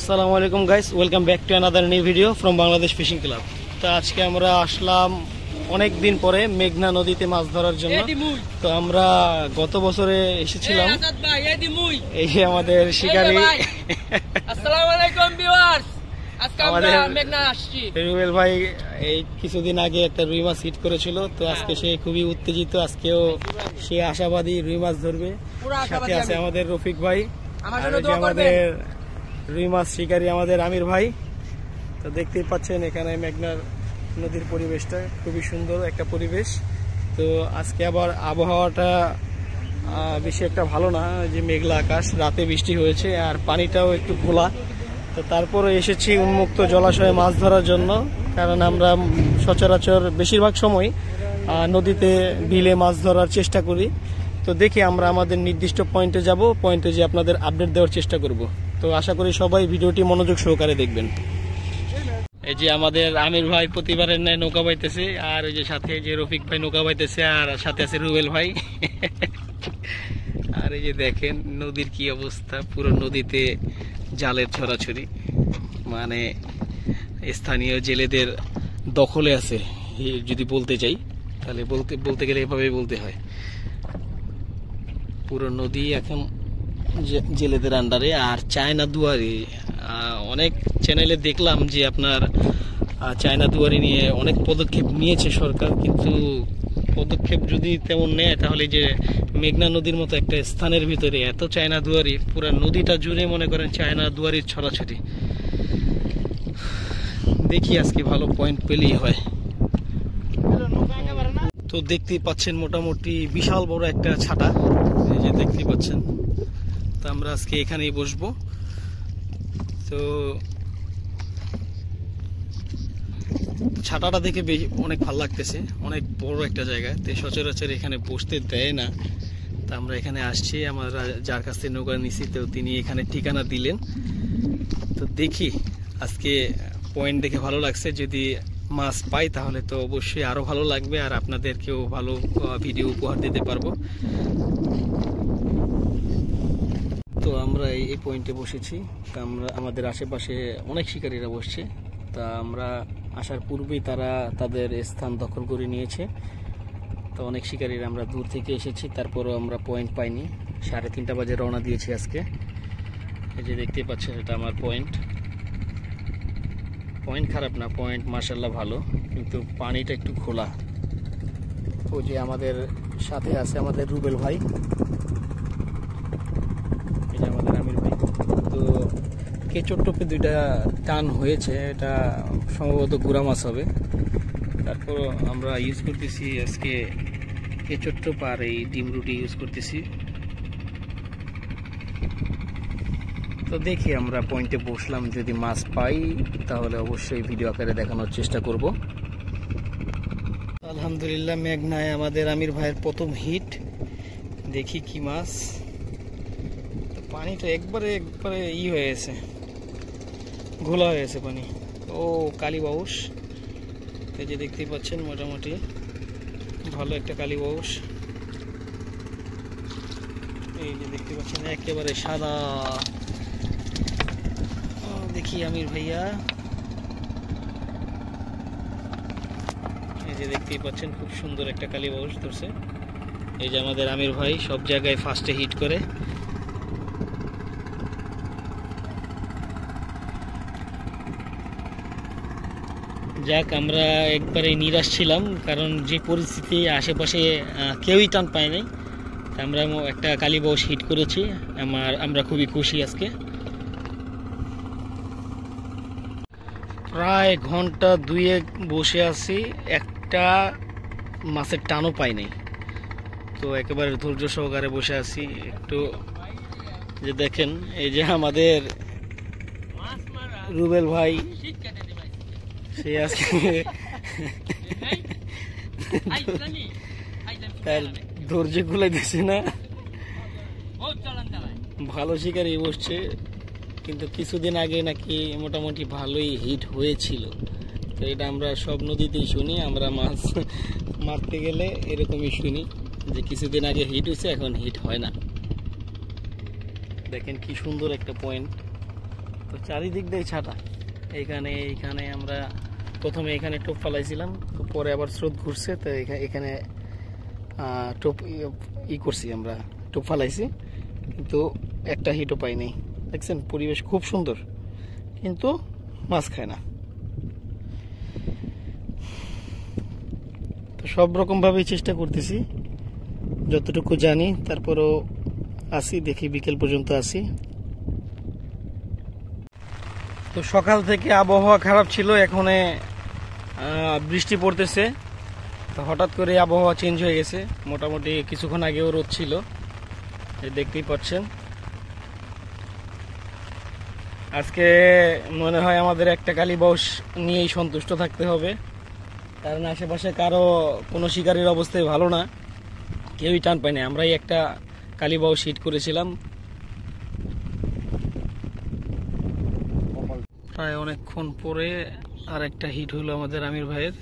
আসসালামু আলাইকুম guys, welcome back to another new video from Bangladesh fishing club. তো আজকে আমরা আসলাম অনেক দিন পরে মেঘনা নদীতে মাছ ধরার জন্য। তো আমরা গত বছরে এসেছিলাম। এই যে আমাদের শিকারী রুবেল ভাই এই কিছুদিন আগে একটা রুই মাছ হিট করেছিল। তো আজকে সে খুবই উত্তেজিত, আজকেও সে আশাবাদী রুই মাছ ধরবে। সাথে আছে আমাদের রফিক ভাই, আমাদের রুই মাছ শিকারী আমাদের আমির ভাই। তো দেখতেই পাচ্ছেন এখানে মেঘনার নদীর পরিবেশটা খুবই সুন্দর একটা পরিবেশ। তো আজকে আবার আবহাওয়াটা বেশি একটা ভালো না, যে মেঘলা আকাশ, রাতে বৃষ্টি হয়েছে আর পানিটাও একটু খোলা। তো তারপরে এসেছি উন্মুক্ত জলাশয়ে মাছ ধরার জন্য, কারণ আমরা সচরাচর বেশিরভাগ সময় নদীতে বিলে মাছ ধরার চেষ্টা করি। তো দেখি আমরা আমাদের নির্দিষ্ট পয়েন্টে যাব, পয়েন্টে যে আপনাদের আপডেট দেওয়ার চেষ্টা করব। তো আশা করি সবাই ভিডিওটি মনোযোগ সহকারে দেখবেন। এই যে আমাদের আমির ভাই প্রতিবারের ন্যায় নৌকা বাইতেছে, আর ওই যে সাথে যে রফিক ভাই নৌকা বাইতেছে, আর সাথে আছে রুবেল ভাই। আর এই যে দেখেন নদীর কি অবস্থা, পুরো নদীতে জালের ছড়াছড়ি, মানে স্থানীয় জেলেদের দখলে আছে যদি বলতে চাই, তাহলে বলতে গেলে এভাবেই বলতে হয়। পুরো নদী এখন জেলেদের আন্ডারে। আর চায়না দুয়ারি, অনেক চ্যানেলে দেখলাম যে আপনার চায়না দুয়ারি নিয়ে অনেক পদক্ষেপ নিয়েছে সরকার, কিন্তু পদক্ষেপ যদি তেমন নেয় তাহলে যে মেঘনা নদীর মতো একটা স্থানের ভিতরে এত চায়না দুয়ারি, পুরো নদীটা জুড়ে মনে করেন চায়না দুয়ারির ছড়াছড়ি। দেখি আজকে ভালো পয়েন্ট পেলেই হয়। তো দেখতেই পাচ্ছেন মোটামুটি বিশাল বড় একটা ছাতা, এই যে দেখতেই পাচ্ছেন। তো আমরা আজকে এখানেই বসবো। তো ছাতাটা দেখে অনেক ভালো লাগতেছে, অনেক বড় একটা জায়গা, তো সচরাচর এখানে বসতে দেয় না। তো আমরা এখানে আসছি, আমরা যার কাছ থেকে নৌকা নিছি, তো তিনি এখানে ঠিকানা দিলেন। তো দেখি আজকে পয়েন্ট দেখে ভালো লাগছে, যদি মাছ পাই তাহলে তো অবশ্যই আরো ভালো লাগবে, আর আপনাদেরকেও ভালো ভিডিও উপহার দিতে পারবো। তো আমরা এই পয়েন্টে বসেছি। তা আমরা আমাদের আশেপাশে অনেক শিকারীরা বসছে। তা আমরা আসার পূর্বেই তারা তাদের স্থান দখল করে নিয়েছে। তো অনেক শিকারীরা, আমরা দূর থেকে এসেছি, তারপরও আমরা পয়েন্ট পাইনি। 3:30 বাজে রওনা দিয়েছি আজকে। এই যে দেখতেই পাচ্ছেন এটা আমার পয়েন্ট। পয়েন্ট খারাপ না, পয়েন্ট মাশাআল্লাহ ভালো, কিন্তু পানিটা একটু খোলা। ওই যে আমাদের সাথে আছে আমাদের রুবেল ভাই, এই যে আমাদের আমির ভাই। তো কেঁচোর টোপে 2টা টান হয়েছে, এটা সম্ভবত গুড়া মাছ হবে। তারপর আমরা ইউজ করতেছি আজকে কেঁচোর টোপ আর এই ডিম রুটি ইউজ করতেছি। তো দেখি আমরা পয়েন্টে বসলাম, যদি মাছ পাই তাহলে অবশ্যই ভিডিও আকারে দেখানোর চেষ্টা করব। আলহামদুলিল্লাহ মেঘনায় আমাদের আমির ভাইয়ের প্রথম হিট। দেখি কি মাছ। পানিটা একবারে হয়ে গেছে, ঘোলা হয়ে গেছে পানি। ও কালীবাউস, এই যে দেখতেই পাচ্ছেন মোটামুটি ভালো একটা কালীবাউস। এই যে দেখতে পাচ্ছেন একেবারে সাদা। দেখি আমির ভাইয়া, এই যে দেখতেই পাচ্ছেন খুব সুন্দর একটা কালীবাউস ধরছে। এই যে আমাদের আমির ভাই সব জায়গায় ফার্স্টে হিট করে। যাক, আমরা একবারে নিরাশ ছিলাম, কারণ যে পরিস্থিতি আশেপাশে কেউই টান পায় নাই। আমরা একটা কালীবাউস হিট করেছি, আমরা খুবই খুশি আজকে। প্রায় ঘন্টা 2 বসে আছি, একটা মাছের টানও পাই নাই। তো একেবারে ধৈর্য সহকারে বসে আছি। একটু যে দেখেন, এই যে আমাদের রুবেল ভাই, সে আজকে তার ধৈর্য খুলে দিচ্ছে না, ভালো শিকারি বসছে। কিন্তু কিছুদিন আগে নাকি মোটামুটি ভালোই হিট হয়েছিল। তো এটা আমরা সব নদীতেই শুনি, আমরা মাছ মারতে গেলে এরকমই শুনি যে কিছুদিন আগে হিট হয়েছে, এখন হিট হয় না। দেখেন কি সুন্দর একটা পয়েন্ট। তো চারিদিক দিয়ে ছাটা। এইখানে আমরা প্রথমে এখানে টোপ ফালাইছিলাম, তো পরে আবার স্রোত ঘুরছে, তো এখানে টোপ করছি, আমরা টোপ ফালাইছি, কিন্তু একটা হিটও পাইনি। দেখছেন পরিবেশ খুব সুন্দর, কিন্তু মাছ খায় না। তো সব রকমভাবেই চেষ্টা করতেছি যতটুকু জানি, তারপরও আসি, দেখি বিকেল পর্যন্ত আসি। তো সকাল থেকে আবহাওয়া খারাপ ছিল, এখন বৃষ্টি পড়তেছে। তো হঠাৎ করে আবহাওয়া চেঞ্জ হয়ে গেছে, মোটামুটি কিছুক্ষণ আগেও রোদ ছিল, দেখতেই পাচ্ছেন। আজকে মনে হয় আমাদের একটা কালীবাউস নিয়েই সন্তুষ্ট থাকতে হবে, কারণ আশেপাশে কারো কোনো শিকারের অবস্থায় ভালো না, কেউই টান পায় না। আমরাই একটা কালীবাউস হিট করেছিলাম। প্রায় অনেকক্ষণ পরে আর একটা হিট হলো আমাদের আমির ভাইয়ের।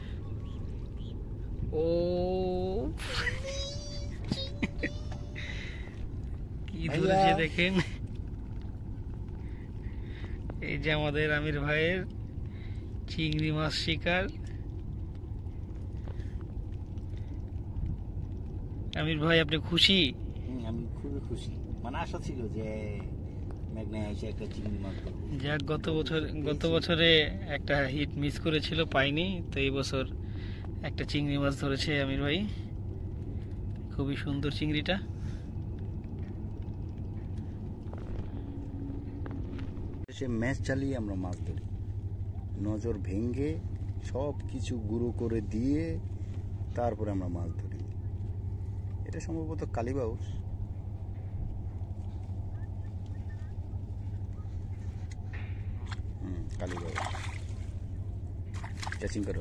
ও কি ধরেছে দেখেন, এই যে আমাদের আমির ভাইয়ের চিংড়ি মাছ শিকার। আমির ভাই আপনি খুশি? আমি খুবই খুশি, মানে আশা ছিল যে মেঘনায় এসে একটা চিংড়ি মাছ ধরবো। যাক, গত বছরে একটা হিট মিস করেছিল, পাইনি, তো এই বছর একটা চিংড়ি মাছ ধরেছে আমির ভাই। খুবই সুন্দর চিংড়িটা। সে ম্যাচ চালিয়ে আমরা মাছ ধরি, নজর ভেঙে সব কিছু গুঁড়ো করে দিয়ে তারপরে আমরা মাছ ধরি। এটা সম্ভবত কালীবাউস। কালীবাউস ক্যাচিং করো।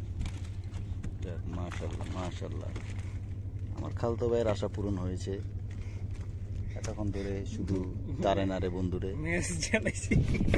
মাশাআল্লাহ মাশাআল্লাহ, আমার খালতো ভাইয়ের আশা পূরণ হয়েছে। এতক্ষণ ধরে শুধু তারে নারে বন্ধুরে ম্যাচ চালাইছি,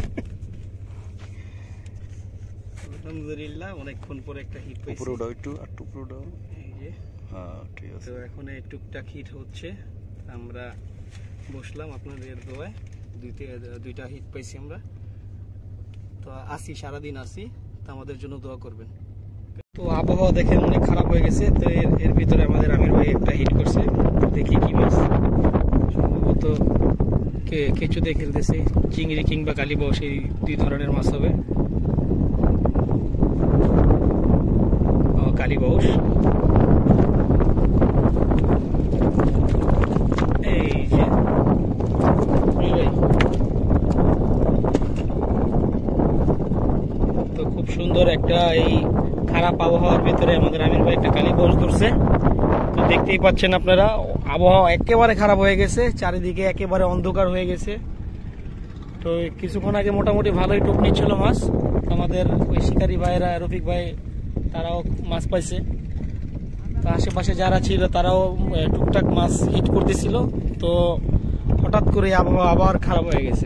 আলহামদুলিল্লাহ অনেকক্ষণ পরে একটা হিট পাইছি। উপরে উঠাও, একটু আর উপরে উঠাও। এই যে, হ্যাঁ ঠিক আছে। তো এখন এই টুকটাক হিট হচ্ছে, আমরা বসলাম আপনাদের দোয়ায়, দুইটা হিট পাইছি আমরা। তো আসি, সারাদিন আসি, তো আমাদের জন্য দোয়া করবেন। তো আবহাওয়া দেখে অনেক খারাপ হয়ে গেছে, তো এর ভিতরে আমাদের আমির ভাই একটা হিট করছে, দেখি কি মাছ। সম্ভবত কেঁচুতে খেলতেছে, চিংড়ি কিংবা কালীবাউস, এই দুই ধরনের মাছ হবে। কালীবাউস, এই যে তো খুব সুন্দর একটা, এই খারাপ আবহাওয়ার ভিতরে আমাদের আমির ভাই একটা কালীবাউস ধরছে। তো দেখতেই পাচ্ছেন আপনারা, আবহাওয়া একেবারে খারাপ হয়ে গেছে, চারিদিকে একেবারে অন্ধকার হয়ে গেছে। তো কিছুক্ষণ আগে মোটামুটি ভালোই টোপ নিচ্ছিল মাছ, আমাদের ওই শিকারী ভাইরা, রফিক ভাই, তারাও মাছ পাইছে। তো আশেপাশে যারা ছিল তারাও টুকটাক মাছ হিট করতেছিল। তো হঠাৎ করে আবহাওয়া আবার খারাপ হয়ে গেছে।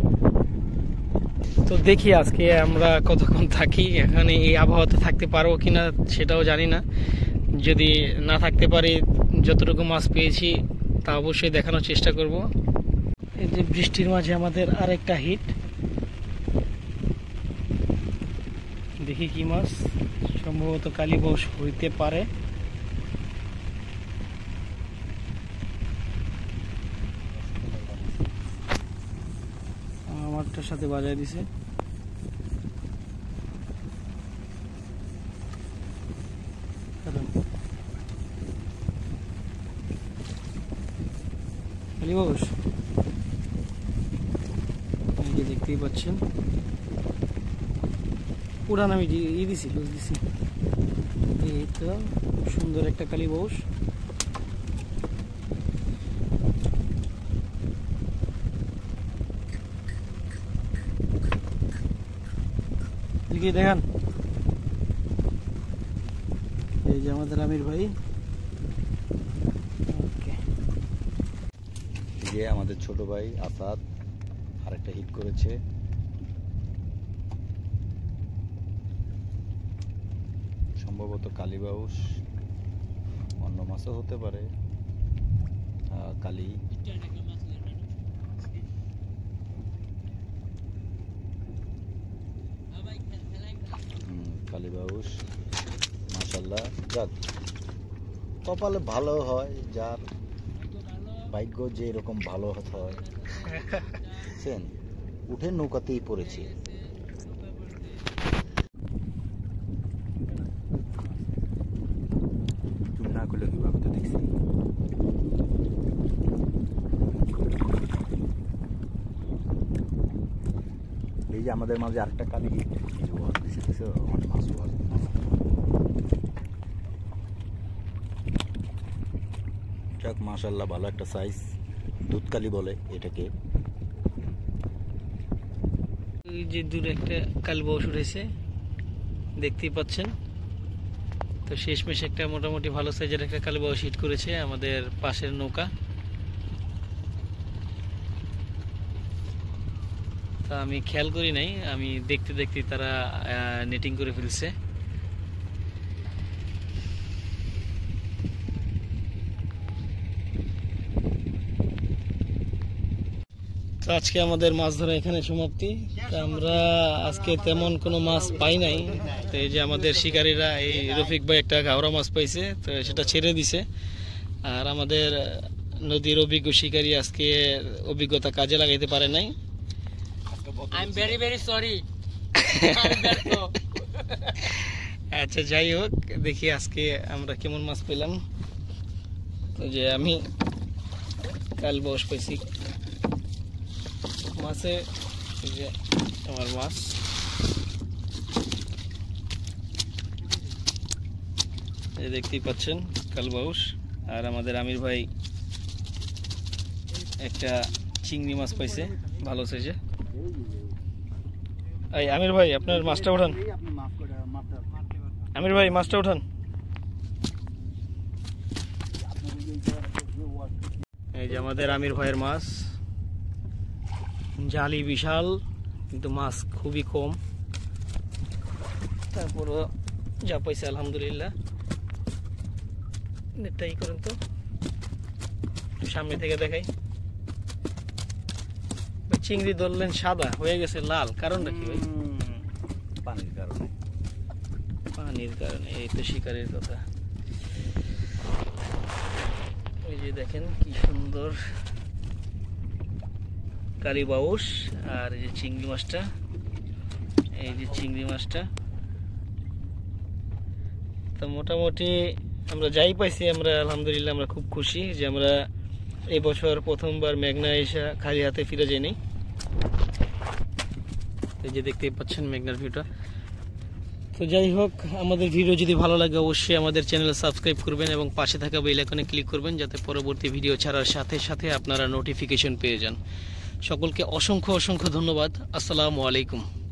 তো দেখি আজকে আমরা কতক্ষণ থাকি এখানে, এই আবহাওয়াতে থাকতে পারবো কিনা সেটাও জানি না। যদি না থাকতে পারি, যতটুকু মাছ পেয়েছি তা অবশ্যই দেখানোর চেষ্টা করব। এই যে বৃষ্টির মাঝে আমাদের আরেকটা হিট, দেখি কি মাছ, সম্ভবত কালীবাউস হইতে পারে। আমারটার সাথে বাজায় দিছে। কালীবাউস, এই যে দেখতেই পাচ্ছেন, পুরান আমি দিছি, লুজ দিছি। এই তো সুন্দর একটা কালীবাউস। দেখান, এই যে আমাদের আমির ভাই। যে আমাদের ছোট ভাই আসাদ আরেকটা হিট করেছে। সম্ভবত কালীবাউস, অন্য মাছও হতে পারে। কালী কালীবাউস মাশাআল্লাহ। যাক, কপালে ভালো হয়, যার ভাগ্য যে এরকম ভালো হতে হয়। বুঝছেন, উঠে নৌকাতেই পড়েছি। তুমি না করলে কি, আমি তো দেখছি। এই যে আমাদের মাঝে আরেকটা কালি, এই যে ওয়াশ দিছে, দেখছো? অনেক মাছ ওয়াশ দিছে। যাক মাশাআল্লাহ, ভালো একটা সাইজ, দুধকালি বলে এটাকে। ওই যে দূরে একটা কালবাউস উঠেছে, দেখতেই পাচ্ছেন। তো শেষমেশ একটা মোটামুটি ভালো সাইজের একটা কালবাউস হিট করেছে আমাদের পাশের নৌকা। তা আমি খেয়াল করি নাই, আমি দেখতে দেখতে তারা নেটিং করে ফেলছে। তো আজকে আমাদের মাছ ধরা এখানে সমাপ্তি। তো আমরা আজকে তেমন কোনো মাছ পাই নাই। তো এই যে আমাদের শিকারীরা, এই রফিক ভাই একটা ঘাওড়া মাছ পাইছে, তো সেটা ছেড়ে দিছে। আর আমাদের নদীর অভিজ্ঞ শিকারী আজকে অভিজ্ঞতা কাজে লাগাইতে পারে নাই। I'm very very sorry. আচ্ছা, যাই হোক, দেখি আজকে আমরা কেমন মাছ পেলাম। তো যে আমি কালবাউস পাইছি মাছে, এই যে আমার মাছ। এই দেখতেই পাচ্ছেন কালবাউস। আর আমাদের আমির ভাই একটা চিংড়ি মাছ পাইছে ভালো সাইজে। এই আমির ভাই, আপনার মাছটা ওঠান। আমির ভাই, মাছটা ওঠান। এই যে আমাদের আমির ভাইয়ের মাছ, জালি বিশাল, কিন্তু মাছ খুবই কম। তারপরও যা পাইছে আলহামদুলিল্লাহ। নেটটাই করেন তো, একটু সামনে থেকে দেখাই। চিংড়ি ধরলেন সাদা, হয়ে গেছে লাল, কারণটা কি ভাই? পানির কারণে। পানির কারণে, এই তো শিকারের কথা। এই যে দেখেন কি সুন্দর কালীবাউস। আর এই যে চিংড়ি মাছটা, এই যে চিংড়ি মাছটা। তো মোটামুটি আমরা যাই পাইছি, আমরা আলহামদুলিল্লাহ আমরা খুব খুশি যে আমরা এই বছর প্রথমবার মেঘনা এসে খালি হাতে ফিরে যাইনি। এই যে দেখতেই পাচ্ছেন মেঘনার ভিউটা। তো যাই হোক, আমাদের ভিডিও যদি ভালো লাগে অবশ্যই আমাদের চ্যানেল সাবস্ক্রাইব করবেন এবং পাশে থাকা বেল আইকনে ক্লিক করবেন, যাতে পরবর্তী ভিডিও ছাড়ার সাথে সাথে আপনারা নোটিফিকেশন পেয়ে যান। সকলকে অসংখ্য অসংখ্য ধন্যবাদ। আসসালামু আলাইকুম।